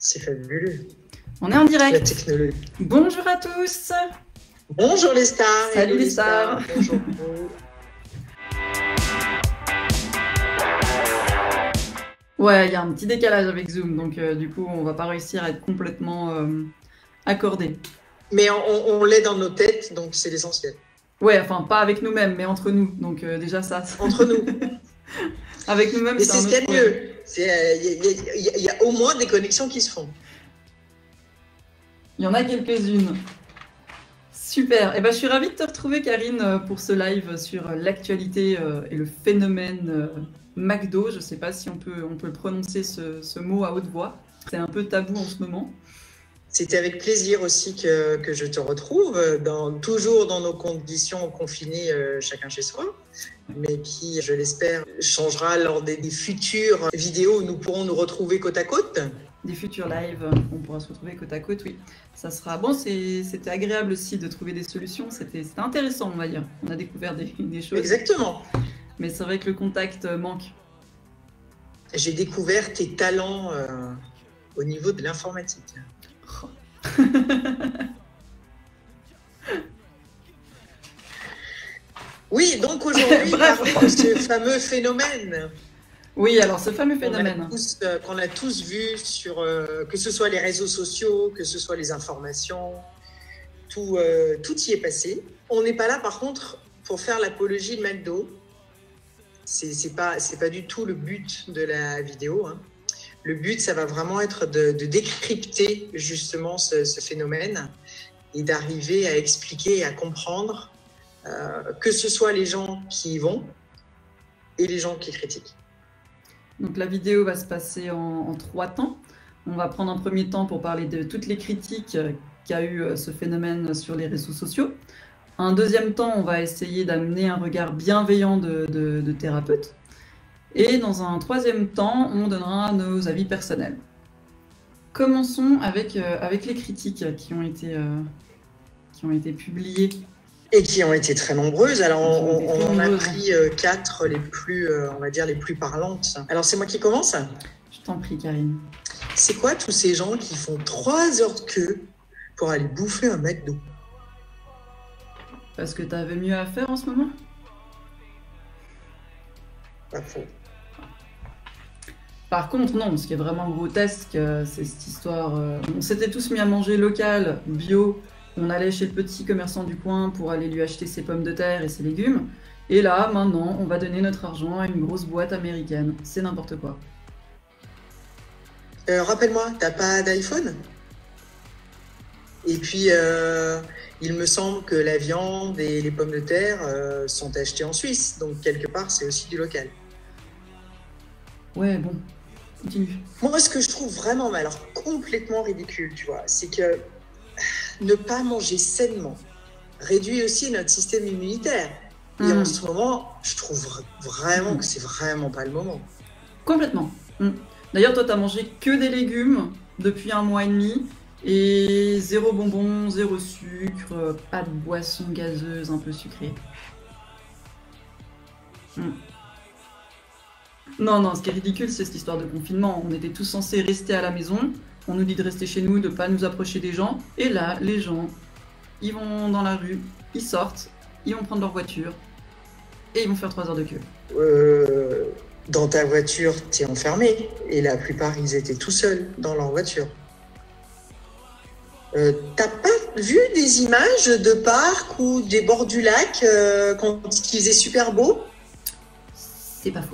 C'est fabuleux. On est en La direct. technologie. Bonjour à tous. Bonjour les stars. Salut Hello les stars. Bonjour. Ouais, il y a un petit décalage avec Zoom, donc du coup, on va pas réussir à être complètement accordés. Mais on l'est dans nos têtes, donc c'est l'essentiel. Ouais, enfin, pas avec nous-mêmes, mais entre nous. Donc déjà ça. Entre nous. Avec nous-mêmes, Et c'est c'est un ce qu'il y a autre de mieux. Il y a au moins des connexions qui se font. Il y en a quelques-unes. Super. Et ben, je suis ravie de te retrouver, Karine, pour ce live sur l'actualité et le phénomène McDo. Je ne sais pas si on peut prononcer ce mot à haute voix. C'est un peu tabou en ce moment. C'était avec plaisir aussi que je te retrouve, toujours dans nos conditions confinées, chacun chez soi, mais qui, je l'espère, changera lors des futures vidéos où nous pourrons nous retrouver côte à côte. Des futurs lives, on pourra se retrouver côte à côte, oui. Ça sera bon, c'était agréable aussi de trouver des solutions, c'était intéressant, on va dire. On a découvert des choses. Exactement. Mais c'est vrai que le contact manque. J'ai découvert tes talents au niveau de l'informatique. Oh. Oui, donc aujourd'hui, parler de ce fameux phénomène. Oui, alors ce fameux phénomène. Qu'on a tous vu sur, que ce soit les réseaux sociaux, que ce soit les informations, tout y est passé. On n'est pas là, par contre, pour faire l'apologie de McDo. C'est pas du tout le but de la vidéo. Hein. Le but, ça va vraiment être de décrypter justement ce phénomène et d'arriver à expliquer et à comprendre que ce soit les gens qui y vont et les gens qui critiquent. Donc la vidéo va se passer en 3 temps. On va prendre un premier temps pour parler de toutes les critiques qu'a eu ce phénomène sur les réseaux sociaux. Un deuxième temps, on va essayer d'amener un regard bienveillant de thérapeute. Et dans un troisième temps, on donnera nos avis personnels. Commençons avec les critiques qui ont été publiées. Et qui ont été très nombreuses. Alors, on en a pris 4 les plus, on va dire, les plus parlantes. Alors, c'est moi qui commence ? Je t'en prie, Karine. C'est quoi tous ces gens qui font 3 heures de queue pour aller bouffer un McDo ? Parce que t'avais mieux à faire en ce moment ? Pas faux. Par contre, non, ce qui est vraiment grotesque, c'est cette histoire... on s'était tous mis à manger local, bio. On allait chez le petit commerçant du coin pour aller lui acheter ses pommes de terre et ses légumes. Et là, maintenant, on va donner notre argent à une grosse boîte américaine. C'est n'importe quoi. Rappelle-moi, t'as pas d'iPhone ? Et puis, il me semble que la viande et les pommes de terre sont achetées en Suisse. Donc, quelque part, c'est aussi du local. Ouais, bon, continue. Moi, ce que je trouve vraiment, mais alors complètement ridicule, tu vois, c'est que ne pas manger sainement réduit aussi notre système immunitaire. Et en ce moment, je trouve vraiment que c'est vraiment pas le moment. Complètement. D'ailleurs, toi, t'as mangé que des légumes depuis 1 mois et demi et 0 bonbons, 0 sucre, pas de boisson gazeuse un peu sucrée. Non, ce qui est ridicule, c'est cette histoire de confinement. On était tous censés rester à la maison. On nous dit de rester chez nous, de ne pas nous approcher des gens. Et là, les gens, ils vont dans la rue, ils sortent, ils vont prendre leur voiture et ils vont faire 3 heures de queue. Dans ta voiture, t'es enfermé. Et la plupart, ils étaient tout seuls dans leur voiture. T'as pas vu des images de parcs ou des bords du lac quand il faisait super beau ? C'est pas faux.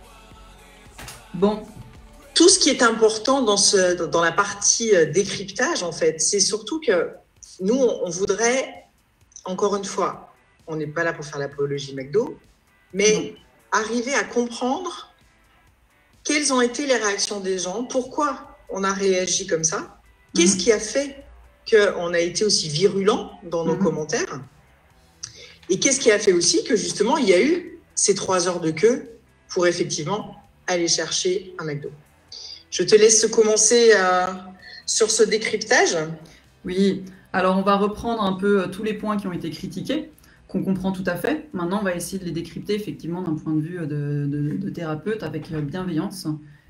Bon. Tout ce qui est important dans la partie décryptage, en fait, c'est surtout que nous, on voudrait, encore une fois, on n'est pas là pour faire l'apologie McDo, mais arriver à comprendre quelles ont été les réactions des gens, pourquoi on a réagi comme ça, qu'est-ce qui a fait qu'on a été aussi virulent dans nos commentaires, et qu'est-ce qui a fait aussi que justement, il y a eu ces 3 heures de queue pour effectivement aller chercher un McDo. Je te laisse commencer sur ce décryptage. Oui, alors on va reprendre un peu tous les points qui ont été critiqués, qu'on comprend tout à fait. Maintenant, on va essayer de les décrypter effectivement d'un point de vue de thérapeute avec bienveillance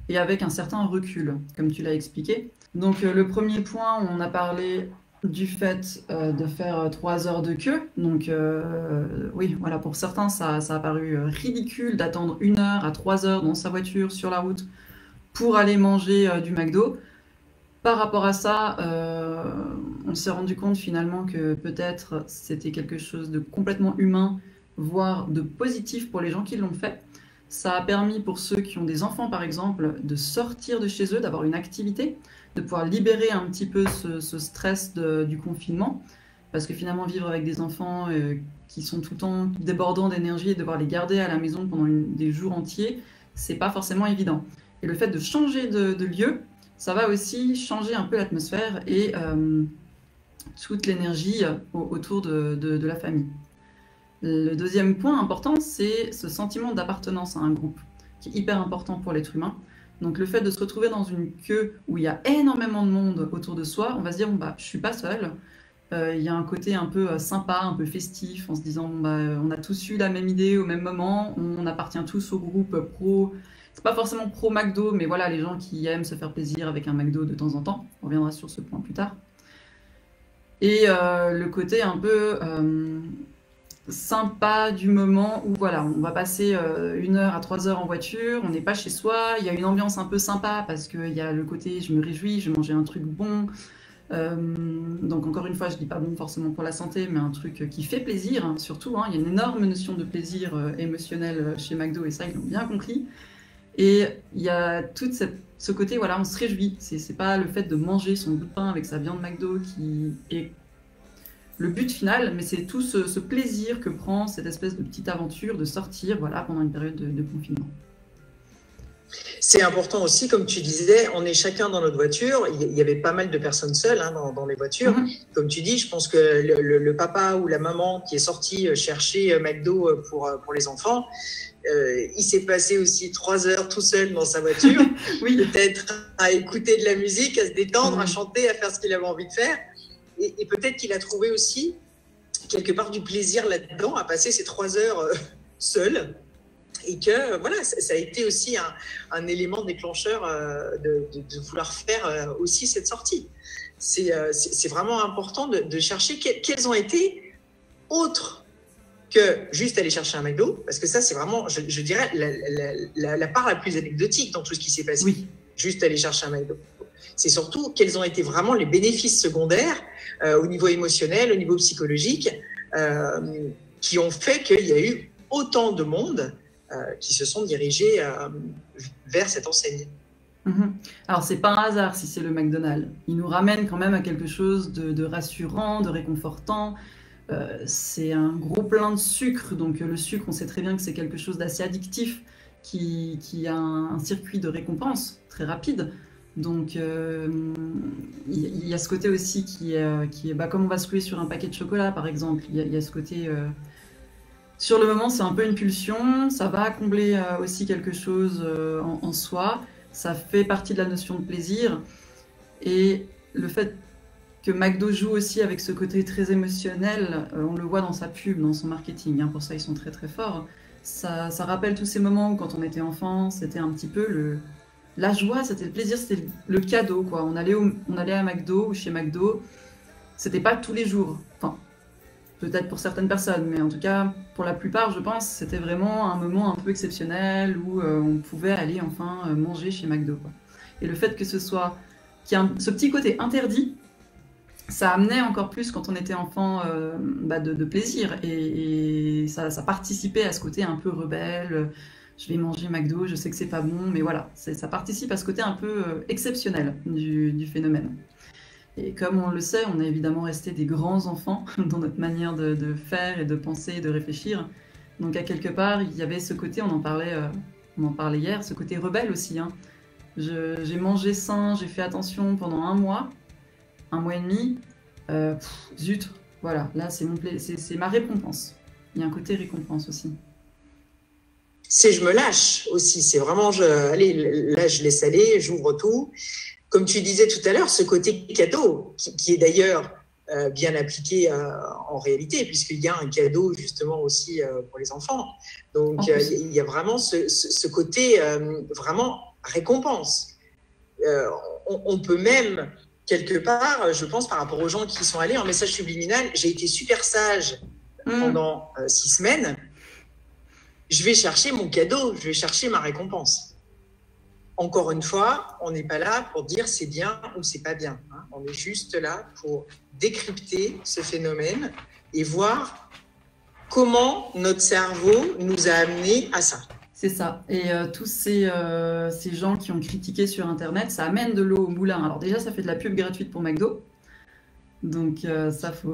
et avec un certain recul, comme tu l'as expliqué. Donc le premier point, on a parlé du fait de faire 3 heures de queue. Donc oui, voilà, pour certains, ça a paru ridicule d'attendre 1 heure à 3 heures dans sa voiture, sur la route, pour aller manger du McDo. Par rapport à ça, on s'est rendu compte finalement que peut-être c'était quelque chose de complètement humain, voire de positif pour les gens qui l'ont fait. Ça a permis pour ceux qui ont des enfants, par exemple, de sortir de chez eux, d'avoir une activité, de pouvoir libérer un petit peu ce stress du confinement. Parce que finalement, vivre avec des enfants qui sont tout le temps débordants d'énergie et devoir les garder à la maison pendant des jours entiers, c'est pas forcément évident. Et le fait de changer de lieu, ça va aussi changer un peu l'atmosphère et toute l'énergie autour de la famille. Le deuxième point important, c'est ce sentiment d'appartenance à un groupe, qui est hyper important pour l'être humain. Donc le fait de se retrouver dans une queue où il y a énormément de monde autour de soi, on va se dire, bon, bah, je suis pas seule. Il y a un côté un peu sympa, un peu festif, en se disant, bon, bah, on a tous eu la même idée au même moment, on appartient tous au groupe pro. C'est pas forcément pro McDo, mais voilà, les gens qui aiment se faire plaisir avec un McDo de temps en temps. On reviendra sur ce point plus tard. Et le côté un peu sympa du moment où voilà, on va passer 1 heure à 3 heures en voiture, on n'est pas chez soi, il y a une ambiance un peu sympa parce qu'il y a le côté je me réjouis, je vais manger un truc bon. Donc encore une fois, je dis pas bon forcément pour la santé, mais un truc qui fait plaisir, hein, surtout. Hein, il y a une énorme notion de plaisir émotionnel chez McDo et ça, ils l'ont bien compris. Et il y a tout ce côté, voilà, on se réjouit. C'est pas le fait de manger son bout de pain avec sa viande McDo qui est le but final, mais c'est tout ce plaisir que prend cette espèce de petite aventure de sortir, voilà, pendant une période de confinement. C'est important aussi, comme tu disais, on est chacun dans notre voiture. Il y avait pas mal de personnes seules hein, dans les voitures. Comme tu dis, je pense que le papa ou la maman qui est sorti chercher McDo pour les enfants, il s'est passé aussi 3 heures tout seul dans sa voiture, oui. Peut-être à écouter de la musique, à se détendre, à chanter, à faire ce qu'il avait envie de faire. Et peut-être qu'il a trouvé aussi quelque part du plaisir là-dedans, à passer ces 3 heures seul. Et que voilà, ça a été aussi un élément déclencheur de vouloir faire aussi cette sortie. C'est vraiment important de chercher quelles ont été autres que juste aller chercher un McDo, parce que ça, c'est vraiment, je dirais, la part la plus anecdotique dans tout ce qui s'est passé. Oui. Juste aller chercher un McDo. C'est surtout quels ont été vraiment les bénéfices secondaires au niveau émotionnel, au niveau psychologique, qui ont fait qu'il y a eu autant de monde qui se sont dirigés vers cette enseigne. Alors, c'est pas un hasard si c'est le McDonald's. Il nous ramène quand même à quelque chose de rassurant, de réconfortant. C'est un gros plein de sucre. Donc, le sucre, on sait très bien que c'est quelque chose d'assez addictif qui a un circuit de récompense très rapide. Donc, il y a ce côté aussi qui est bah, comme on va se ruer sur un paquet de chocolat, par exemple. Il y a ce côté... Sur le moment, c'est un peu une pulsion, ça va combler aussi quelque chose en soi, ça fait partie de la notion de plaisir, et le fait que McDo joue aussi avec ce côté très émotionnel, on le voit dans sa pub, dans son marketing, hein, pour ça ils sont très très forts, ça rappelle tous ces moments où quand on était enfant, c'était un petit peu la joie, c'était le plaisir, c'était le cadeau, quoi. On allait à McDo ou chez McDo, c'était pas tous les jours, enfin, peut-être pour certaines personnes, mais en tout cas, pour la plupart, je pense, c'était vraiment un moment un peu exceptionnel où on pouvait aller enfin manger chez McDo, quoi. Et le fait que ce soit, qu'il y ait ce petit côté interdit, ça amenait encore plus, quand on était enfant, de plaisir. Et ça participait à ce côté un peu rebelle. Je vais manger McDo, je sais que c'est pas bon, mais voilà, ça participe à ce côté un peu exceptionnel du phénomène. Et comme on le sait, on est évidemment resté des grands enfants dans notre manière de faire et de penser et de réfléchir. Donc à quelque part, il y avait ce côté, on en parlait hier, ce côté rebelle aussi. Hein. J'ai mangé sain, j'ai fait attention pendant 1 mois et demi. Zut, voilà, là c'est ma récompense. Il y a un côté récompense aussi. C'est je me lâche aussi, c'est vraiment, allez, là je laisse aller, j'ouvre tout. Comme tu disais tout à l'heure, ce côté cadeau, qui est d'ailleurs bien appliqué en réalité, puisqu'il y a un cadeau justement aussi pour les enfants. Donc il y a vraiment ce côté vraiment récompense. On peut même, quelque part, je pense, par rapport aux gens qui sont allés en message subliminal, j'ai été super sage pendant 6 semaines, je vais chercher mon cadeau, je vais chercher ma récompense. Encore une fois, on n'est pas là pour dire c'est bien ou c'est pas bien. Hein. On est juste là pour décrypter ce phénomène et voir comment notre cerveau nous a amenés à ça. C'est ça. Et tous ces gens qui ont critiqué sur Internet, ça amène de l'eau au moulin. Alors déjà, ça fait de la pub gratuite pour McDo. Donc ça, faut...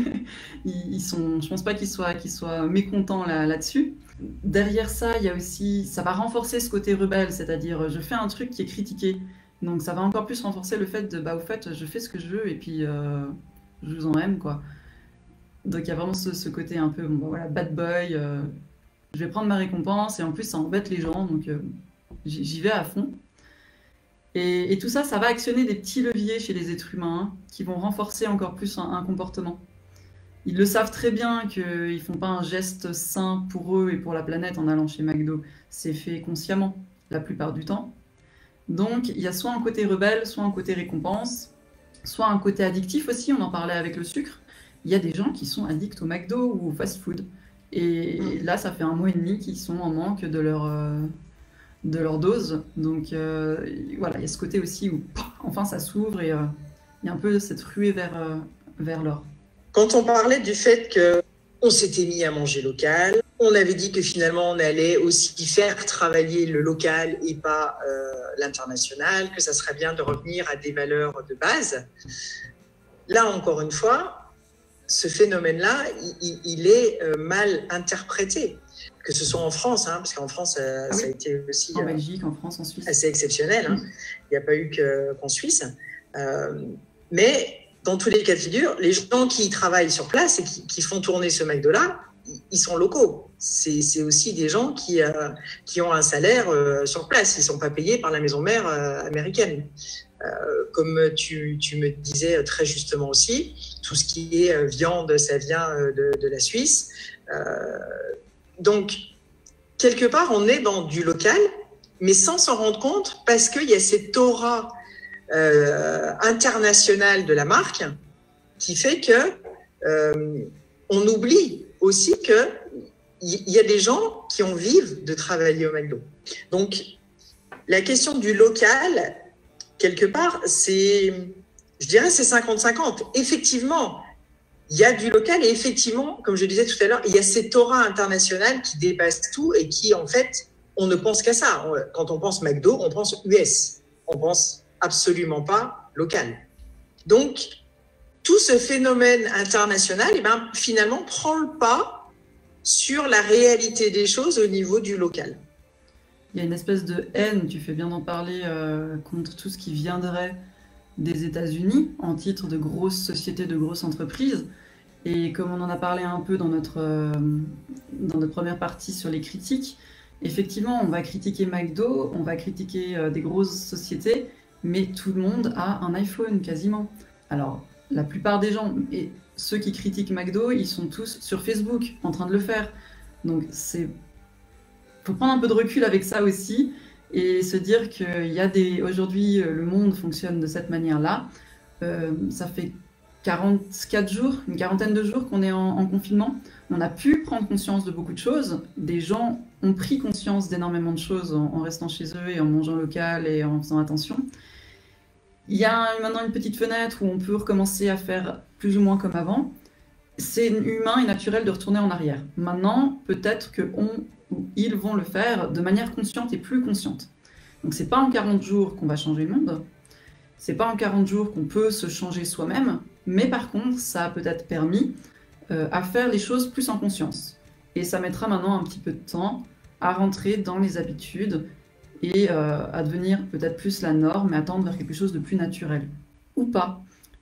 je pense pas qu'ils soient mécontents là-dessus. Derrière ça, il y a aussi... Ça va renforcer ce côté rebelle, c'est-à-dire je fais un truc qui est critiqué. Donc ça va encore plus renforcer le fait de, au fait, je fais ce que je veux et puis je vous en aime, quoi. Donc il y a vraiment ce côté un peu, voilà, bad boy, je vais prendre ma récompense et en plus ça embête les gens, donc j'y vais à fond. Et tout ça, ça va actionner des petits leviers chez les êtres humains qui vont renforcer encore plus un comportement. Ils le savent très bien qu'ils ne font pas un geste sain pour eux et pour la planète en allant chez McDo. C'est fait consciemment, la plupart du temps. Donc il y a soit un côté rebelle, soit un côté récompense, soit un côté addictif aussi, on en parlait avec le sucre. Il y a des gens qui sont addicts au McDo ou au fast-food. Et là, ça fait 1 mois et demi qu'ils sont en manque de leur dose. Donc voilà, il y a ce côté aussi où enfin ça s'ouvre et il y a un peu cette ruée vers l'or. Quand on parlait du fait qu'on s'était mis à manger local, on avait dit que finalement on allait aussi faire travailler le local et pas l'international, que ça serait bien de revenir à des valeurs de base. Là, encore une fois, ce phénomène-là, il est mal interprété, que ce soit en France, hein, parce qu'en France, ça a été aussi en Belgique, en France, en Suisse, assez exceptionnel. Hein. Il n'y a pas eu qu'en Suisse. Mais dans tous les cas de figure, les gens qui travaillent sur place et qui font tourner ce McDo-là, ils sont locaux. C'est aussi des gens qui ont un salaire sur place. Ils ne sont pas payés par la maison mère américaine. Comme tu me disais très justement aussi, tout ce qui est viande, ça vient de la Suisse. Donc, quelque part, on est dans du local, mais sans s'en rendre compte, parce qu'il y a cette aura internationale de la marque qui fait que on oublie aussi qu'il y a des gens qui en vivent de travailler au McDo. Donc, la question du local, quelque part, je dirais c'est 50-50. Effectivement, il y a du local et effectivement, comme je disais tout à l'heure, il y a cette aura internationale qui dépasse tout et qui, en fait, on ne pense qu'à ça. Quand on pense McDo, on pense US. On pense absolument pas local. Donc, tout ce phénomène international, finalement, prend le pas sur la réalité des choses au niveau du local. Il y a une espèce de haine, tu fais bien d'en parler, contre tout ce qui viendrait des États-Unis en titre de grosses sociétés, de grosses entreprises. Et comme on en a parlé un peu dans notre première partie sur les critiques, effectivement, on va critiquer McDo, on va critiquer des grosses sociétés, mais tout le monde a un iPhone quasiment. Alors, la plupart des gens, et ceux qui critiquent McDo, ils sont tous sur Facebook en train de le faire. Donc, faut prendre un peu de recul avec ça aussi et se dire qu'il y a aujourd'hui, le monde fonctionne de cette manière-là. Ça fait 44 jours, une quarantaine de jours qu'on est en confinement. On a pu prendre conscience de beaucoup de choses. Des gens ont pris conscience d'énormément de choses en restant chez eux et en mangeant local et en faisant attention. Il y a maintenant une petite fenêtre où on peut recommencer à faire plus ou moins comme avant. C'est humain et naturel de retourner en arrière. Maintenant, peut-être ils vont le faire de manière consciente et plus consciente. Donc c'est pas en 40 jours qu'on va changer le monde, c'est pas en 40 jours qu'on peut se changer soi-même, mais par contre ça a peut-être permis à faire les choses plus en conscience. Et ça mettra maintenant un petit peu de temps à rentrer dans les habitudes et à devenir peut-être plus la norme, mais à tendre vers quelque chose de plus naturel. Ou pas.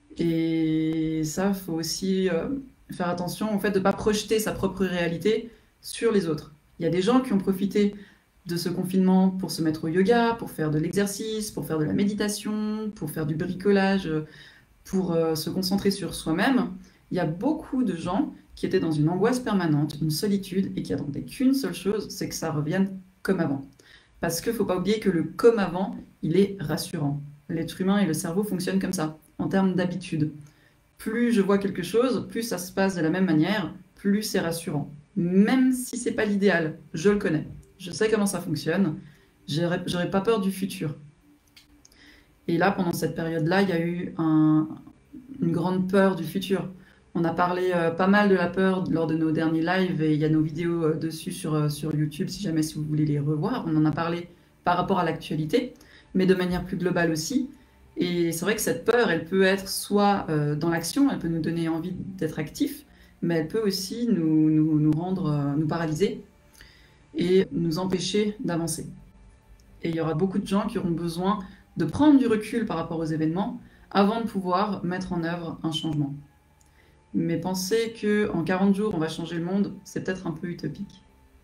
Et ça, il faut aussi faire attention au fait de ne pas projeter sa propre réalité sur les autres. Il y a des gens qui ont profité de ce confinement pour se mettre au yoga, pour faire de l'exercice, pour faire de la méditation, pour faire du bricolage, pour se concentrer sur soi-même. Il y a beaucoup de gens qui étaient dans une angoisse permanente, une solitude, et qui attendaient qu'une seule chose, c'est que ça revienne comme avant. Parce qu'il ne faut pas oublier que le comme avant, il est rassurant. L'être humain et le cerveau fonctionnent comme ça, en termes d'habitude. Plus je vois quelque chose, plus ça se passe de la même manière, plus c'est rassurant. Même si c'est pas l'idéal, je le connais. Je sais comment ça fonctionne. J'aurais pas peur du futur. Et là, pendant cette période-là, il y a eu une grande peur du futur. On a parlé pas mal de la peur lors de nos derniers lives et il y a nos vidéos dessus sur YouTube si jamais si vous voulez les revoir. On en a parlé par rapport à l'actualité, mais de manière plus globale aussi. Et c'est vrai que cette peur, elle peut être soit dans l'action, elle peut nous donner envie d'être actif, mais elle peut aussi nous rendre, nous paralyser et nous empêcher d'avancer. Et il y aura beaucoup de gens qui auront besoin de prendre du recul par rapport aux événements avant de pouvoir mettre en œuvre un changement. Mais penser qu'en 40 jours, on va changer le monde, c'est peut-être un peu utopique.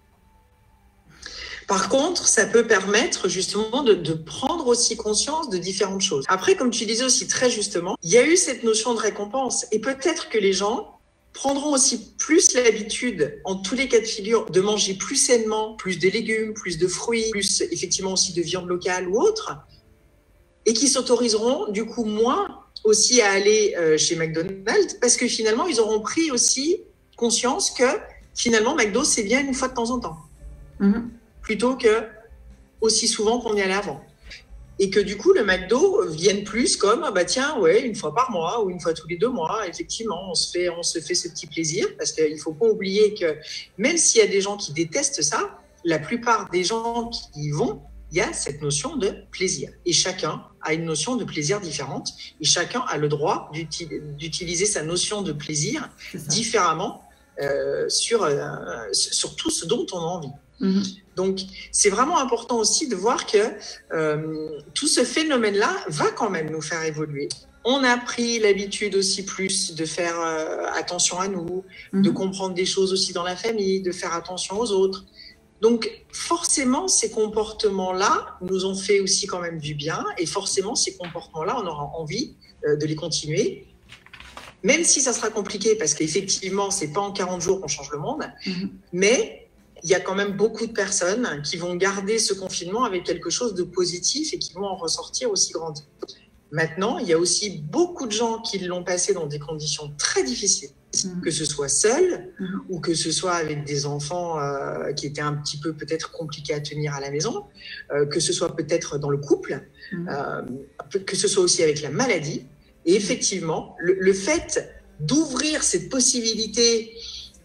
Par contre, ça peut permettre justement de prendre aussi conscience de différentes choses. Après, comme tu disais aussi très justement, il y a eu cette notion de récompense et peut-être que les gens prendront aussi plus l'habitude, en tous les cas de figure, de manger plus sainement, plus de légumes, plus de fruits, plus effectivement aussi de viande locale ou autre, et qui s'autoriseront du coup moins aussi à aller chez McDonald's parce que finalement, ils auront pris aussi conscience que finalement, McDo, c'est bien une fois de temps en temps. Plutôt que aussi souvent qu'on y allait avant. Et que du coup, le McDo vienne plus comme, ah bah tiens, ouais, une fois par mois ou une fois tous les 2 mois, effectivement, on se fait ce petit plaisir parce qu'il ne faut pas oublier que même s'il y a des gens qui détestent ça, la plupart des gens qui y vont, il y a cette notion de plaisir. Et chacun a une notion de plaisir différente et chacun a le droit d'utiliser sa notion de plaisir différemment sur tout ce dont on a envie. Donc, c'est vraiment important aussi de voir que tout ce phénomène-là va quand même nous faire évoluer. On a pris l'habitude aussi plus de faire attention à nous, de comprendre des choses aussi dans la famille, de faire attention aux autres. Donc, forcément, ces comportements-là nous ont fait aussi quand même du bien et forcément, ces comportements-là, on aura envie de les continuer. Même si ça sera compliqué parce qu'effectivement, c'est pas en 40 jours qu'on change le monde, mais il y a quand même beaucoup de personnes qui vont garder ce confinement avec quelque chose de positif et qui vont en ressortir aussi grandis. Maintenant, il y a aussi beaucoup de gens qui l'ont passé dans des conditions très difficiles, que ce soit seul ou que ce soit avec des enfants qui étaient un petit peu peut-être compliqués à tenir à la maison, que ce soit peut-être dans le couple, que ce soit aussi avec la maladie. Et effectivement, le fait d'ouvrir cette possibilité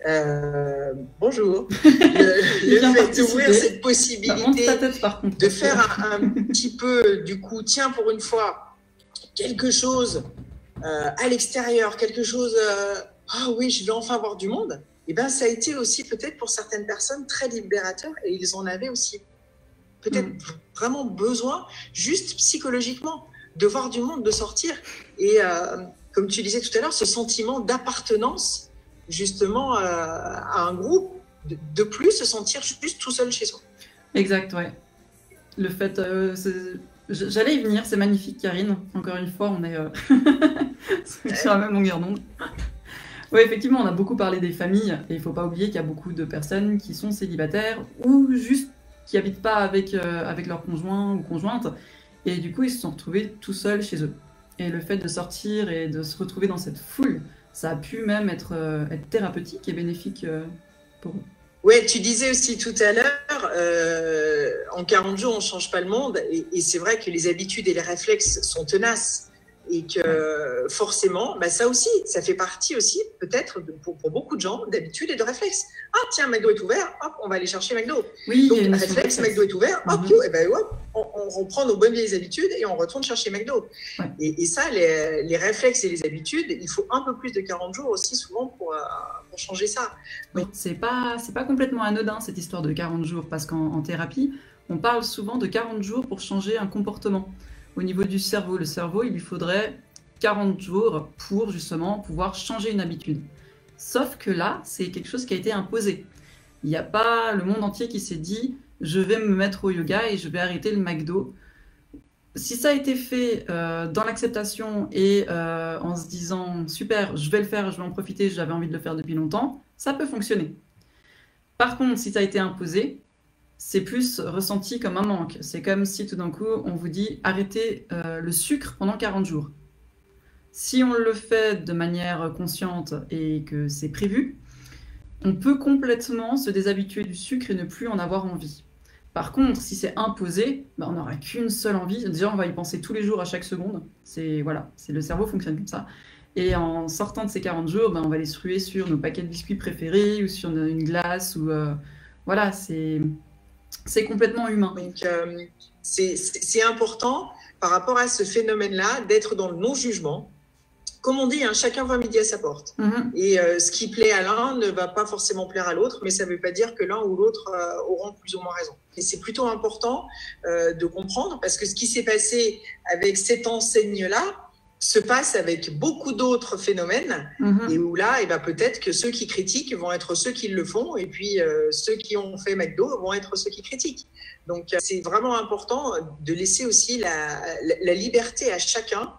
bonjour. Le fait d'ouvrir cette possibilité de faire un petit peu, du coup, tiens, pour une fois, quelque chose à l'extérieur, quelque chose, ah oui, je vais enfin voir du monde, et ben ça a été aussi peut-être pour certaines personnes très libérateur et ils en avaient aussi peut-être vraiment besoin, juste psychologiquement, de voir du monde, de sortir. Et comme tu disais tout à l'heure, ce sentiment d'appartenance justement à un groupe, de plus se sentir juste tout seul chez soi. Exact, ouais. Le fait, j'allais y venir, c'est magnifique Karine, encore une fois on est sur la même longueur d'onde. Oui, effectivement, on a beaucoup parlé des familles et il ne faut pas oublier qu'il y a beaucoup de personnes qui sont célibataires ou juste qui n'habitent pas avec leur conjoint ou conjointe et du coup ils se sont retrouvés tout seuls chez eux. Et le fait de sortir et de se retrouver dans cette foule, ça a pu même être thérapeutique et bénéfique pour eux. Ouais, tu disais aussi tout à l'heure, en 40 jours, on ne change pas le monde. Et c'est vrai que les habitudes et les réflexes sont tenaces. Et que forcément, bah ça aussi, ça fait partie aussi, peut-être, pour beaucoup de gens, d'habitude et de réflexes. Ah tiens, McDo est ouvert, hop, on va aller chercher McDo. Oui, donc, réflexe, McDo est ouvert, hop, et ben, hop, on reprend nos bonnes vieilles habitudes et on retourne chercher McDo. Ouais. Et ça, les réflexes et les habitudes, il faut un peu plus de 40 jours aussi, souvent, pour changer ça. Oui, c'est pas complètement anodin, cette histoire de 40 jours, parce qu'en thérapie, on parle souvent de 40 jours pour changer un comportement. Au niveau du cerveau, le cerveau, il lui faudrait 40 jours pour justement pouvoir changer une habitude. Sauf que là, c'est quelque chose qui a été imposé. Il n'y a pas le monde entier qui s'est dit « je vais me mettre au yoga et je vais arrêter le McDo ». Si ça a été fait dans l'acceptation et en se disant « super, je vais le faire, je vais en profiter, j'avais envie de le faire depuis longtemps », ça peut fonctionner. Par contre, si ça a été imposé, c'est plus ressenti comme un manque. C'est comme si tout d'un coup, on vous dit arrêtez le sucre pendant 40 jours. Si on le fait de manière consciente et que c'est prévu, on peut complètement se déshabituer du sucre et ne plus en avoir envie. Par contre, si c'est imposé, on n'aura qu'une seule envie. Déjà, on va y penser tous les jours, à chaque seconde. Voilà, le cerveau fonctionne comme ça. Et en sortant de ces 40 jours, on va aller se ruer sur nos paquets de biscuits préférés ou sur une glace. Voilà, c'est complètement humain. Donc, c'est important par rapport à ce phénomène-là d'être dans le non-jugement. Comme on dit, chacun va midi à sa porte. Et ce qui plaît à l'un ne va pas forcément plaire à l'autre, mais ça ne veut pas dire que l'un ou l'autre auront plus ou moins raison. Et c'est plutôt important de comprendre, parce que ce qui s'est passé avec cette enseigne-là se passe avec beaucoup d'autres phénomènes, et où là, peut-être que ceux qui critiquent vont être ceux qui le font, et puis ceux qui ont fait McDo vont être ceux qui critiquent. Donc, c'est vraiment important de laisser aussi la liberté à chacun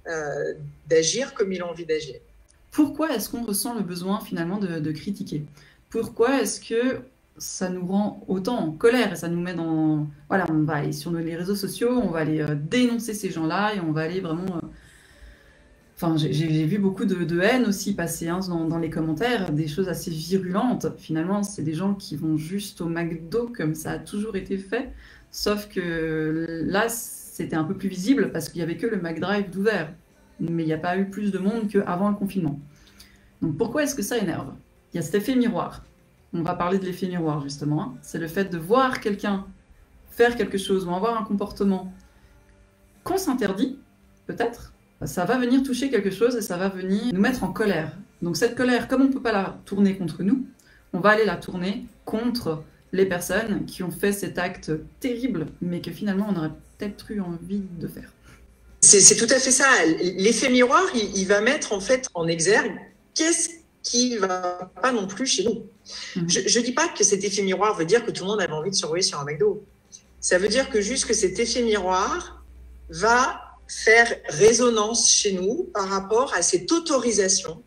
d'agir comme il a envie d'agir. Pourquoi est-ce qu'on ressent le besoin finalement de critiquer? Pourquoi est-ce que ça nous rend autant en colère et ça nous met dans... Voilà, on va aller sur les réseaux sociaux, on va aller dénoncer ces gens-là et on va aller vraiment... Enfin, j'ai vu beaucoup de haine aussi passer dans les commentaires, des choses assez virulentes. Finalement, c'est des gens qui vont juste au McDo comme ça a toujours été fait, sauf que là, c'était un peu plus visible parce qu'il n'y avait que le McDrive d'ouvert. Mais il n'y a pas eu plus de monde qu'avant le confinement. Donc pourquoi est-ce que ça énerve? Il y a cet effet miroir. On va parler de l'effet miroir justement. C'est le fait de voir quelqu'un faire quelque chose ou avoir un comportement qu'on s'interdit, peut-être. Ça va venir toucher quelque chose et ça va venir nous mettre en colère. Donc cette colère, comme on ne peut pas la tourner contre nous, on va aller la tourner contre les personnes qui ont fait cet acte terrible, mais que finalement on aurait peut-être eu envie de faire. C'est tout à fait ça. L'effet miroir, il va mettre en fait en exergue qu'est-ce qui va pas non plus chez nous. Je dis pas que cet effet miroir veut dire que tout le monde avait envie de se rouler sur un McDo. Ça veut dire que juste que cet effet miroir va faire résonance chez nous par rapport à cette autorisation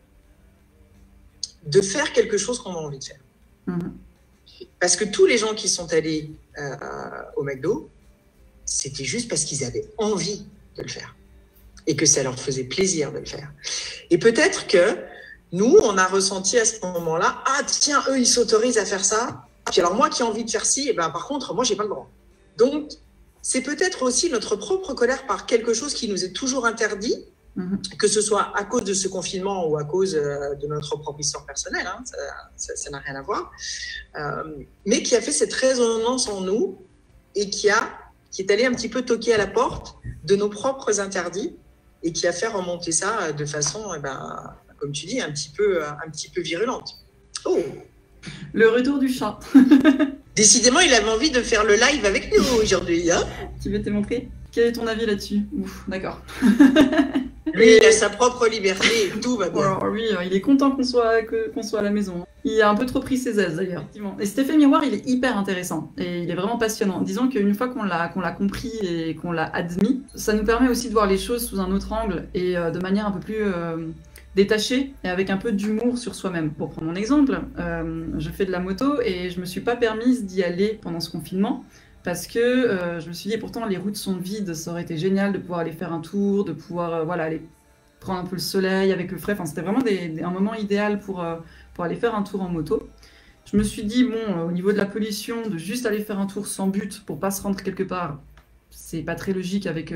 de faire quelque chose qu'on a envie de faire. Parce que tous les gens qui sont allés au McDo, c'était juste parce qu'ils avaient envie de le faire et que ça leur faisait plaisir de le faire. Et peut-être que nous, on a ressenti à ce moment-là, ah tiens, eux, ils s'autorisent à faire ça. Puis alors moi qui ai envie de faire ci, par contre, moi, j'ai pas le droit. Donc, c'est peut-être aussi notre propre colère par quelque chose qui nous est toujours interdit, que ce soit à cause de ce confinement ou à cause de notre propre histoire personnelle, ça n'a rien à voir, mais qui a fait cette résonance en nous et qui est allé un petit peu toquer à la porte de nos propres interdits et qui a fait remonter ça de façon, comme tu dis, un petit peu virulente. Oh, le retour du chat. Décidément, il avait envie de faire le live avec nous aujourd'hui. Tu veux te montrer? Quel est ton avis là-dessus? Ouf, d'accord. Lui, il a sa propre liberté et tout va bien. Alors, oui, il est content qu'on soit à la maison. Il a un peu trop pris ses aises d'ailleurs. Et cet effet miroir, il est hyper intéressant et il est vraiment passionnant. Disons qu'une fois qu'on l'a compris et qu'on l'a admis, ça nous permet aussi de voir les choses sous un autre angle et de manière un peu plus détachée et avec un peu d'humour sur soi-même. Pour prendre mon exemple, je fais de la moto et je me suis pas permise d'y aller pendant ce confinement. Parce que je me suis dit, pourtant, les routes sont vides, ça aurait été génial de pouvoir aller faire un tour, de pouvoir aller prendre un peu le soleil avec le frais. Enfin, c'était vraiment un moment idéal pour aller faire un tour en moto. Je me suis dit, bon, au niveau de la pollution, de juste aller faire un tour sans but pour pas se rendre quelque part, c'est pas très logique avec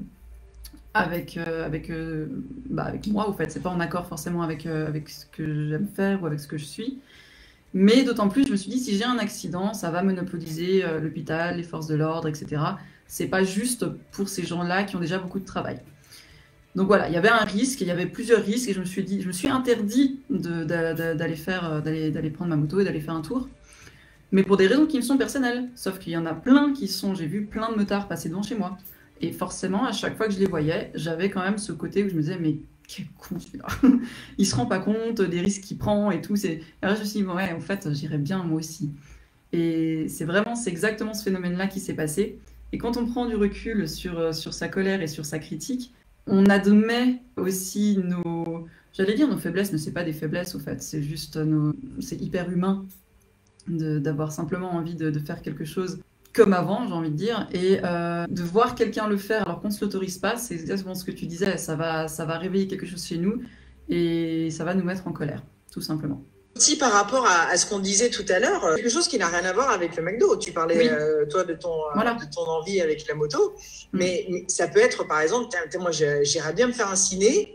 moi, au fait. C'est pas en accord forcément avec ce que j'aime faire ou avec ce que je suis. Mais d'autant plus, je me suis dit, si j'ai un accident, ça va monopoliser l'hôpital, les forces de l'ordre, etc. C'est pas juste pour ces gens-là qui ont déjà beaucoup de travail. Donc voilà, il y avait un risque, il y avait plusieurs risques, et je me suis interdit d'aller prendre ma moto et d'aller faire un tour. Mais pour des raisons qui me sont personnelles. Sauf qu'il y en a plein j'ai vu plein de motards passer devant chez moi. Et forcément, à chaque fois que je les voyais, j'avais quand même ce côté où je me disais, mais quel con celui-là. Il se rend pas compte des risques qu'il prend et tout. Et là, je me suis dit, ouais, en fait, j'irais bien moi aussi. Et c'est exactement ce phénomène-là qui s'est passé. Et quand on prend du recul sur sa colère et sur sa critique, on admet aussi j'allais dire nos faiblesses, mais c'est pas des faiblesses, au fait. C'est juste c'est hyper humain. d'avoir simplement envie de faire quelque chose comme avant, j'ai envie de dire, et de voir quelqu'un le faire alors qu'on ne se l'autorise pas, c'est exactement ce que tu disais, ça va réveiller quelque chose chez nous et ça va nous mettre en colère, tout simplement. Aussi par rapport à ce qu'on disait tout à l'heure, quelque chose qui n'a rien à voir avec le McDo. Tu parlais, Oui. toi, de ton envie avec la moto, mais ça peut être, par exemple, moi, j'irais bien me faire un ciné,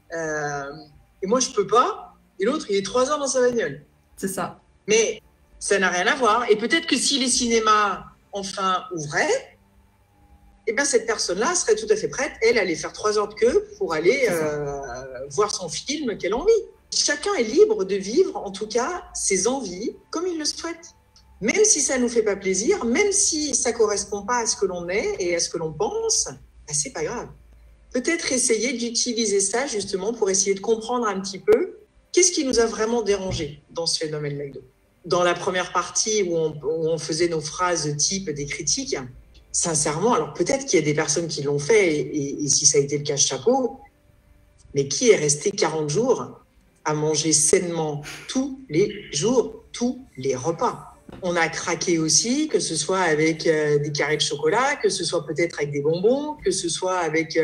et moi, je peux pas, et l'autre, il est 3 heures dans sa bagnole. C'est ça. Mais ça n'a rien à voir. Et peut-être que si les cinémas enfin ouvraient, eh bien, cette personne-là serait tout à fait prête, elle, à aller faire 3 heures de queue pour aller voir son film qu'elle a envie. Chacun est libre de vivre, en tout cas, ses envies comme il le souhaite. Même si ça ne nous fait pas plaisir, même si ça ne correspond pas à ce que l'on est et à ce que l'on pense, ben, c'est pas grave. Peut-être essayer d'utiliser ça justement pour essayer de comprendre un petit peu qu'est-ce qui nous a vraiment dérangé dans ce phénomène McDo. Dans la première partie où on faisait nos phrases type des critiques, sincèrement, alors peut-être qu'il y a des personnes qui l'ont fait et si ça a été le cas, chapeau, mais qui est resté 40 jours à manger sainement tous les jours, tous les repas. On a craqué aussi, que ce soit avec des carrés de chocolat, que ce soit peut-être avec des bonbons, que ce soit avec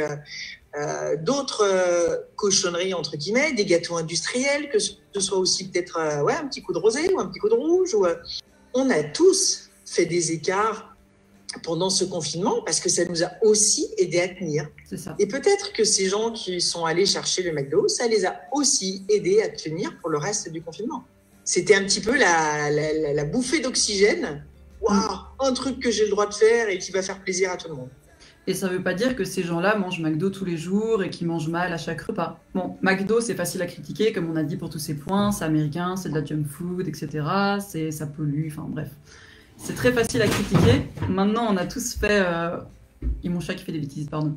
d'autres cochonneries, entre guillemets, des gâteaux industriels, que ce soit aussi peut-être un petit coup de rosé ou un petit coup de rouge. On a tous fait des écarts pendant ce confinement parce que ça nous a aussi aidé à tenir. C'est ça. Et peut-être que ces gens qui sont allés chercher le McDo, ça les a aussi aidés à tenir pour le reste du confinement. C'était un petit peu la bouffée d'oxygène. Waouh, un truc que j'ai le droit de faire et qui va faire plaisir à tout le monde. Et ça ne veut pas dire que ces gens-là mangent McDo tous les jours et qu'ils mangent mal à chaque repas. Bon, McDo, c'est facile à critiquer, comme on a dit pour tous ces points, c'est américain, c'est de la junk food, etc. Ça pollue, enfin bref. C'est très facile à critiquer. Maintenant, on a tous fait... Et mon chat qui fait des bêtises, pardon.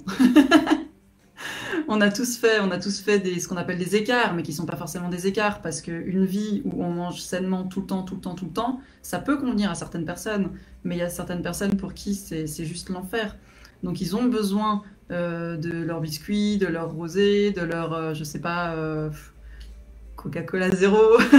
on a tous fait ce qu'on appelle des écarts, mais qui ne sont pas forcément des écarts, parce qu'une vie où on mange sainement tout le temps, ça peut convenir à certaines personnes, mais il y a certaines personnes pour qui c'est juste l'enfer. Donc ils ont besoin de leurs biscuits, de leur rosé, de leur, je sais pas, Coca-Cola zéro,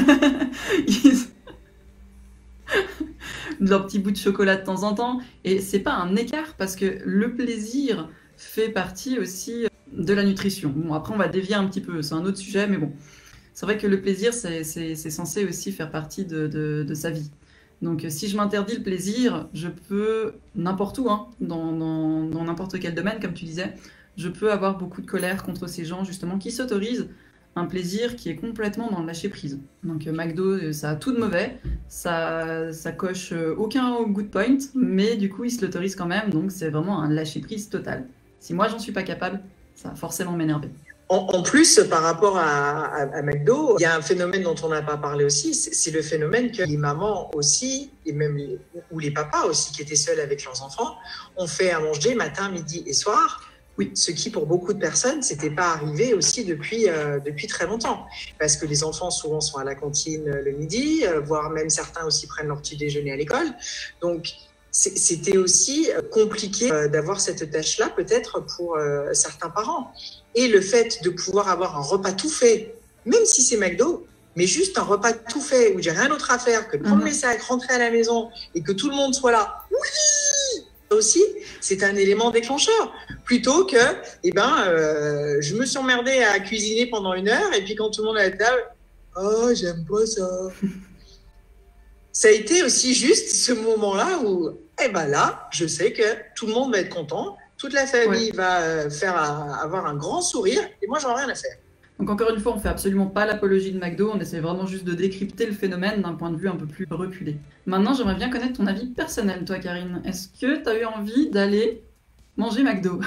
de leur petit bout de chocolat de temps en temps. Et c'est pas un écart, parce que le plaisir fait partie aussi de la nutrition. Bon, après on va dévier un petit peu, c'est un autre sujet, mais bon. C'est vrai que le plaisir, c'est censé aussi faire partie de sa vie. Donc si je m'interdis le plaisir, je peux, n'importe où, hein, dans n'importe quel domaine, comme tu disais, je peux avoir beaucoup de colère contre ces gens, justement, qui s'autorisent un plaisir qui est complètement dans le lâcher-prise. Donc McDo, ça a tout de mauvais, ça coche aucun good point, mais du coup, ils se l'autorisent quand même, donc c'est vraiment un lâcher-prise total. Si moi, j'en suis pas capable, ça va forcément m'énerver. En plus, par rapport à McDo, il y a un phénomène dont on n'a pas parlé aussi, c'est le phénomène que les mamans aussi, et même ou les papas aussi qui étaient seuls avec leurs enfants, ont fait à manger matin, midi et soir. Oui, ce qui pour beaucoup de personnes, c'était pas arrivé aussi depuis très longtemps, parce que les enfants souvent sont à la cantine le midi, voire même certains aussi prennent leur petit déjeuner à l'école. Donc c'était aussi compliqué d'avoir cette tâche-là, peut-être pour certains parents. Et le fait de pouvoir avoir un repas tout fait, même si c'est McDo, mais juste un repas tout fait où j'ai rien d'autre à faire que de prendre mes sacs, rentrer à la maison et que tout le monde soit là. Oui, aussi, c'est un élément déclencheur. Plutôt que, je me suis emmerdée à cuisiner pendant 1 heure et puis quand tout le monde est à la table, oh, j'aime pas ça. Ça a été aussi juste ce moment-là où, là, je sais que tout le monde va être content. Toute la famille va avoir un grand sourire et moi, j'en ai rien à faire. Donc encore une fois, on ne fait absolument pas l'apologie de McDo, on essaie vraiment juste de décrypter le phénomène d'un point de vue un peu plus reculé. Maintenant, j'aimerais bien connaître ton avis personnel, toi, Karine. Est-ce que tu as eu envie d'aller manger McDo?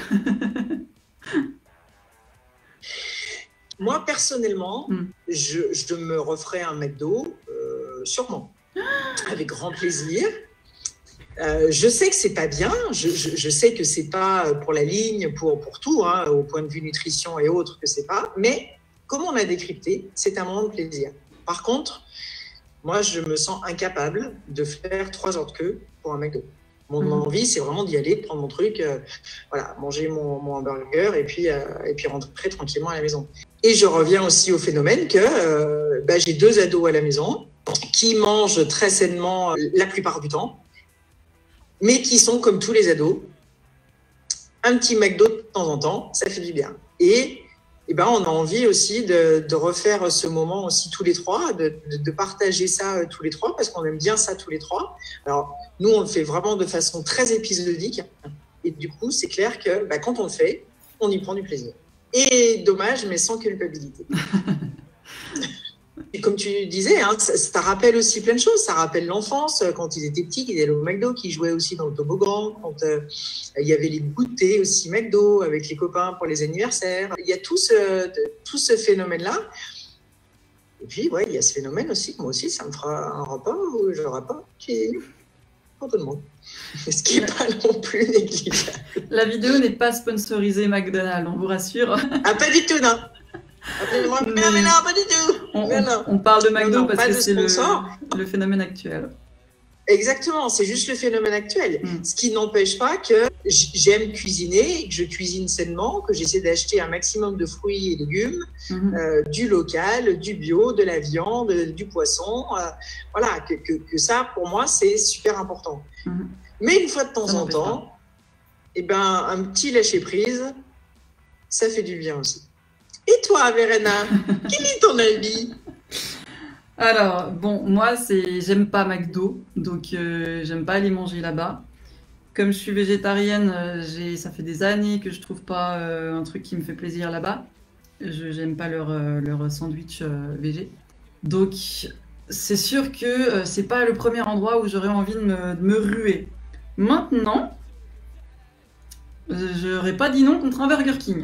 Moi, personnellement, je me referais un McDo, sûrement, avec grand plaisir. Je sais que c'est pas bien, je sais que c'est pas pour la ligne, pour tout, hein, au point de vue nutrition et autres, que c'est pas, mais comme on a décrypté, c'est un moment de plaisir. Par contre, moi, je me sens incapable de faire 3 heures de queue pour un McDo. Mon envie, c'est vraiment d'y aller, de prendre mon truc, manger mon hamburger et puis rentrer tranquillement à la maison. Et je reviens aussi au phénomène que j'ai 2 ados à la maison. qui mangent très sainement la plupart du temps, mais qui sont comme tous les ados. Un petit McDo de temps en temps, ça fait du bien. Et ben, on a envie aussi de refaire ce moment aussi tous les trois, de partager ça tous les trois, parce qu'on aime bien ça tous les trois. Alors, nous, on le fait vraiment de façon très épisodique. Et du coup, c'est clair que ben, quand on le fait, on y prend du plaisir. Et dommage, mais sans culpabilité. Et comme tu disais, hein, ça rappelle aussi plein de choses. Ça rappelle l'enfance, quand ils étaient petits, qu'ils allaient au McDo, qu'ils jouaient aussi dans le toboggan, quand il y avait les goûters aussi McDo avec les copains pour les anniversaires. Il y a tout ce phénomène-là. Et puis, ouais, il y a ce phénomène aussi, moi aussi, ça me fera un repas où je repas qui est pour tout le monde. Ce qui n'est pas non plus négligeable. La vidéo n'est pas sponsorisée McDonald's, on vous rassure. Ah, pas du tout, non. Non, pas du tout. On parle de McDo parce que c'est le phénomène actuel. Exactement, c'est juste le phénomène actuel. Ce qui n'empêche pas que j'aime cuisiner, que je cuisine sainement, que j'essaie d'acheter un maximum de fruits et légumes, du local, du bio, de la viande, du poisson. Voilà, que ça, pour moi, c'est super important. Mais une fois de temps en temps, eh ben, un petit lâcher-prise, ça fait du bien aussi. Et toi, Verena, quel est ton avis? Alors, bon, moi, j'aime pas McDo, donc j'aime pas aller manger là-bas. Comme je suis végétarienne, ça fait des années que je trouve pas un truc qui me fait plaisir là-bas. J'aime pas leur sandwich végé. Donc, c'est sûr que c'est pas le premier endroit où j'aurais envie de me ruer. Maintenant, j'aurais pas dit non contre un Burger King.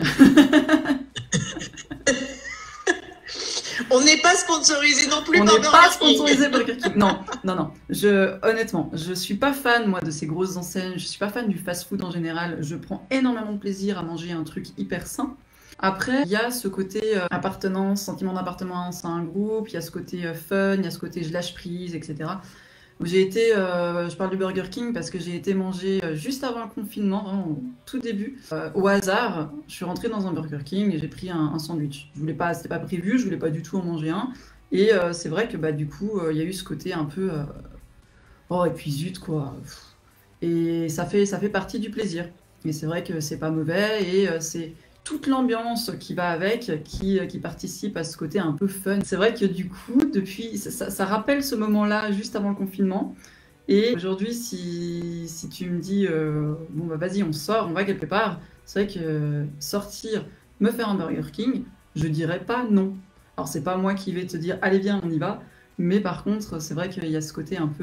On n'est pas sponsorisé non plus par Burger King. On n'est pas sponsorisé Burger King. Non. Honnêtement, je suis pas fan, moi, de ces grosses enseignes. Je suis pas fan du fast-food en général. Je prends énormément de plaisir à manger un truc hyper sain. Après, il y a ce côté appartenance, sentiment d'appartenance à un groupe. Il y a ce côté fun, il y a ce côté je lâche prise, etc. J'ai été, je parle du Burger King parce que j'ai été manger juste avant le confinement, vraiment au tout début. Au hasard, je suis rentrée dans un Burger King et j'ai pris un sandwich. Je voulais pas, c'était pas prévu, je voulais pas du tout en manger un. Et c'est vrai que bah, du coup, il y a eu ce côté un peu... oh, et puis zut, quoi. Et ça fait partie du plaisir. Et c'est vrai que c'est pas mauvais et c'est toute l'ambiance qui va avec, qui participe à ce côté un peu fun. C'est vrai que du coup, depuis, ça rappelle ce moment-là juste avant le confinement. Et aujourd'hui, si tu me dis, bon bah vas-y, on sort, on va quelque part, c'est vrai que sortir, me faire un Burger King, je dirais pas non. Alors c'est pas moi qui vais te dire, allez viens, on y va. Mais par contre, c'est vrai qu'il y a ce côté un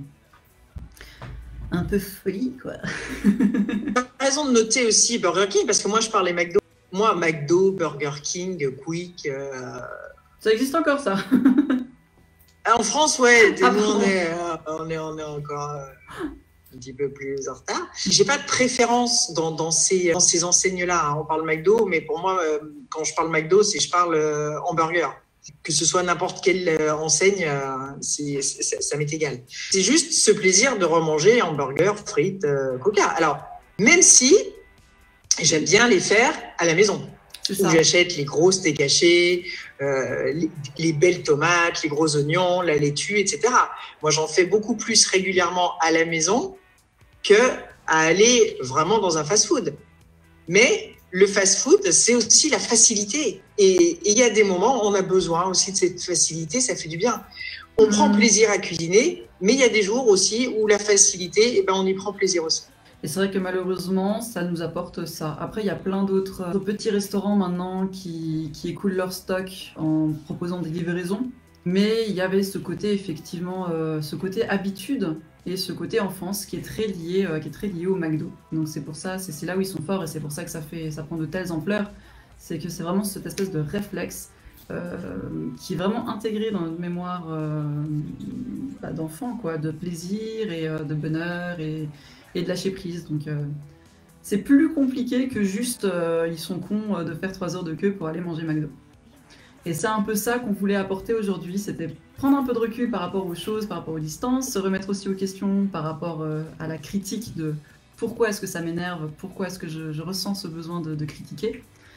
peu folie, quoi. T'as raison de noter aussi Burger King, parce que moi, je parlais McDo. Moi, McDo, Burger King, Quick... Ça existe encore, ça. En France, ouais. Nous, on est encore un petit peu plus en retard. J'ai pas de préférence dans ces enseignes-là. Hein. On parle McDo, mais pour moi, quand je parle McDo, je parle hamburger. Que ce soit n'importe quelle enseigne, ça m'est égal. C'est juste ce plaisir de remanger hamburger, frites, coca. Alors, même si j'aime bien les faire à la maison. Où j'achète les gros steaks hachés, les belles tomates, les gros oignons, la laitue, etc. Moi, j'en fais beaucoup plus régulièrement à la maison qu'à aller vraiment dans un fast-food. Mais le fast-food, c'est aussi la facilité. Et il y a des moments où on a besoin aussi de cette facilité, ça fait du bien. On prend plaisir à cuisiner, mais il y a des jours aussi où la facilité, eh ben, on y prend plaisir aussi. Et c'est vrai que malheureusement, ça nous apporte ça. Après, il y a plein d'autres petits restaurants maintenant qui écoulent leur stock en proposant des livraisons. Mais il y avait ce côté, effectivement, ce côté habitude et ce côté enfance qui est très lié au McDo. Donc c'est pour ça, c'est là où ils sont forts et c'est pour ça que ça prend de telles ampleurs. C'est que c'est vraiment cette espèce de réflexe qui est vraiment intégré dans notre mémoire d'enfant, quoi, de plaisir et de bonheur et de lâcher prise. Donc c'est plus compliqué que juste ils sont cons de faire 3 heures de queue pour aller manger McDo. Et c'est un peu ça qu'on voulait apporter aujourd'hui, c'était prendre un peu de recul par rapport aux choses, par rapport aux distances, se remettre aussi aux questions par rapport à la critique de pourquoi est-ce que ça m'énerve, pourquoi est-ce que je ressens ce besoin de critiquer.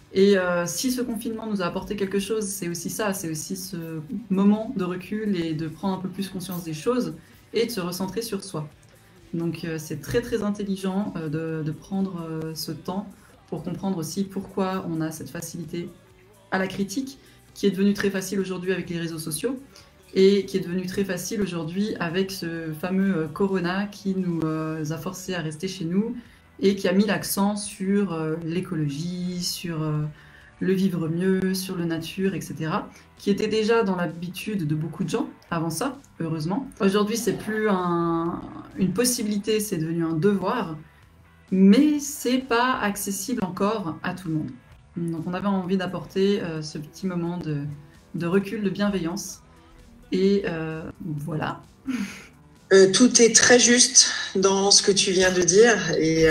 Et si ce confinement nous a apporté quelque chose, c'est aussi ça, c'est aussi ce moment de recul et de prendre un peu plus conscience des choses et de se recentrer sur soi. Donc c'est très très intelligent de prendre ce temps pour comprendre aussi pourquoi on a cette facilité à la critique, qui est devenue très facile aujourd'hui avec les réseaux sociaux, et qui est devenue très facile aujourd'hui avec ce fameux Corona qui nous a forcés à rester chez nous, et qui a mis l'accent sur l'écologie, sur le vivre mieux, sur la nature, etc., qui était déjà dans l'habitude de beaucoup de gens avant ça, heureusement. Aujourd'hui, c'est plus une possibilité, c'est devenu un devoir, mais c'est pas accessible encore à tout le monde. Donc on avait envie d'apporter ce petit moment de recul, de bienveillance, et voilà. Tout est très juste dans ce que tu viens de dire et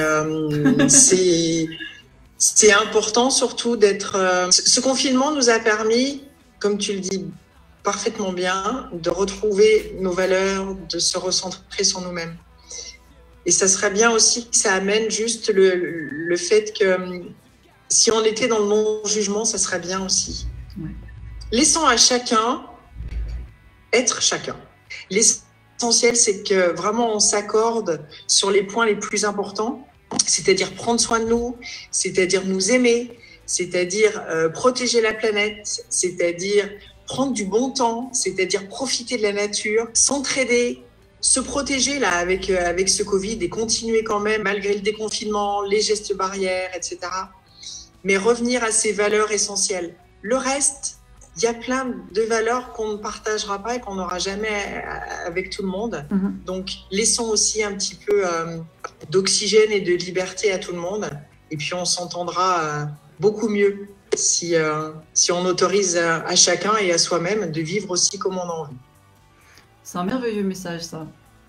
c'est important surtout d'être... Ce confinement nous a permis, comme tu le dis parfaitement bien, de retrouver nos valeurs, de se recentrer sur nous-mêmes. Et ça serait bien aussi que ça amène juste le fait que si on était dans le non-jugement, ça serait bien aussi. Ouais. Laissons à chacun être chacun. L'essentiel, c'est que vraiment on s'accorde sur les points les plus importants, c'est-à-dire prendre soin de nous, c'est-à-dire nous aimer, c'est-à-dire protéger la planète, c'est-à-dire prendre du bon temps, c'est-à-dire profiter de la nature, s'entraider, se protéger là avec ce Covid et continuer quand même, malgré le déconfinement, les gestes barrières, etc. Mais revenir à ces valeurs essentielles. Le reste, il y a plein de valeurs qu'on ne partagera pas et qu'on n'aura jamais avec tout le monde. Donc, laissons aussi un petit peu d'oxygène et de liberté à tout le monde. Et puis, on s'entendra beaucoup mieux si on autorise à chacun et à soi-même de vivre aussi comme on a envie. C'est un merveilleux message, ça.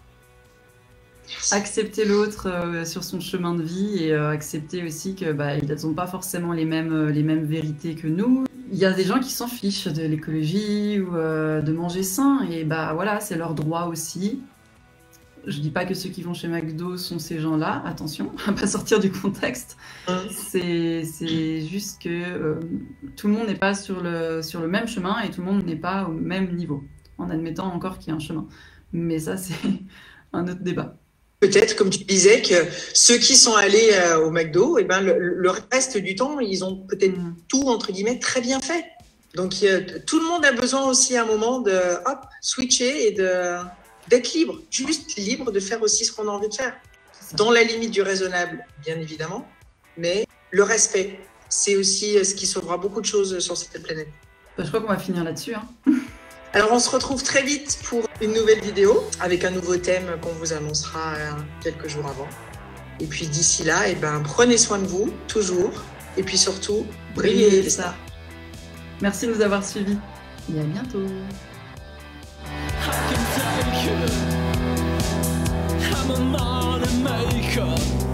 Merci. Accepter l'autre sur son chemin de vie et accepter aussi que ils n'ont pas forcément les mêmes vérités que nous. Il y a des gens qui s'en fichent de l'écologie ou de manger sain, et voilà, c'est leur droit aussi. Je dis pas que ceux qui vont chez McDo sont ces gens-là, attention, à pas sortir du contexte. C'est juste que tout le monde n'est pas sur le même chemin et tout le monde n'est pas au même niveau, en admettant encore qu'il y a un chemin. Mais ça, c'est un autre débat. Peut-être, comme tu disais, que ceux qui sont allés au McDo, le reste du temps, ils ont peut-être tout, entre guillemets, très bien fait. Donc, tout le monde a besoin aussi à un moment de switcher et d'être libre, juste libre de faire aussi ce qu'on a envie de faire. Dans la limite du raisonnable, bien évidemment, mais le respect, c'est aussi ce qui sauvera beaucoup de choses sur cette planète. Je crois qu'on va finir là-dessus. Alors, on se retrouve très vite pour une nouvelle vidéo avec un nouveau thème qu'on vous annoncera quelques jours avant. Et puis d'ici là, prenez soin de vous, toujours. Et puis surtout, brillez ça. Merci de nous avoir suivis. Et à bientôt. I'm a modern maker.